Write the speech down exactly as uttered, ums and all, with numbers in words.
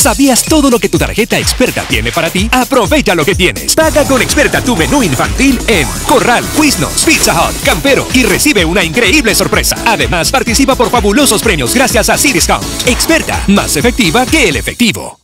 ¿Sabías todo lo que tu tarjeta Experta tiene para ti? Aprovecha lo que tienes. Paga con Experta tu menú infantil en Corral, Quiznos, Pizza Hut, Campero y recibe una increíble sorpresa. Además, participa por fabulosos premios gracias a Cdiscount. Experta, más efectiva que el efectivo.